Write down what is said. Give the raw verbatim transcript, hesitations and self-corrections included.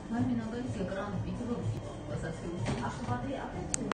Mai bine găsi ecranul pictură, ăsta se uite. Așa va fi, atunci